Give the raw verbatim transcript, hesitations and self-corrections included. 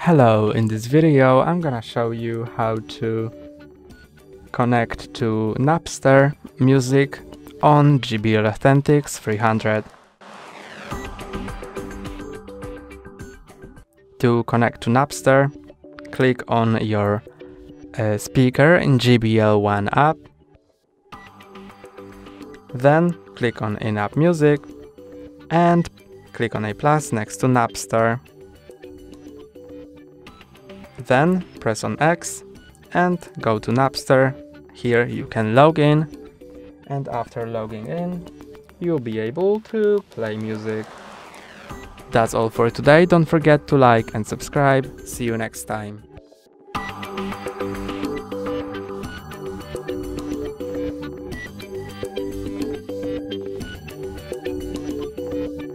Hello, in this video I'm gonna show you how to connect to Napster Music on J B L Authentics three hundred. To connect to Napster, click on your uh, speaker in J B L One app, then click on in-app music and click on a plus next to Napster. Then press on X and go to Napster. Here you can log in, and after logging in you'll be able to play music. That's all for today. Don't forget to like and subscribe. See you next time.